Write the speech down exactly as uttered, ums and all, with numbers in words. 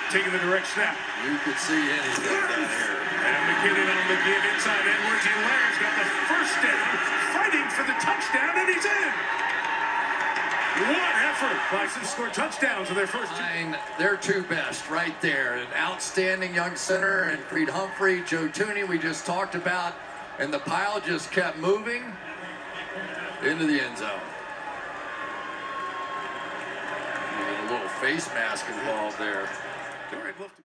taking the direct snap. You could see anything down here. And McKinnon on the give inside. Edwards-Helaire's got the first down, fighting for the touchdown, and he's in. What effort. Bison scored touchdowns for their first two. Their two best right there. An outstanding young center, and Creed Humphrey, Joe Tooney we just talked about, and the pile just kept moving into the end zone. A little face mask involved there.